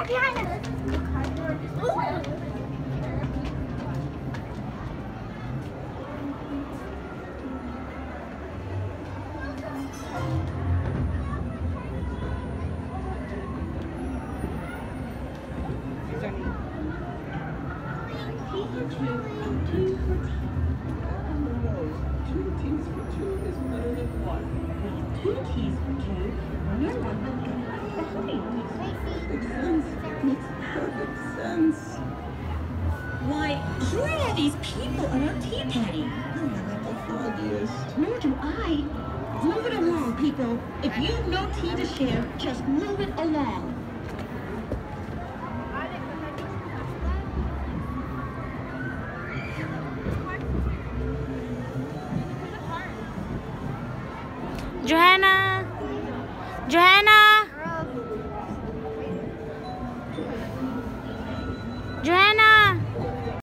Why, who are these people around Tea Patty? Nor do I. Move it along, people. If you've no tea to share, just move it along. Johanna! Johanna!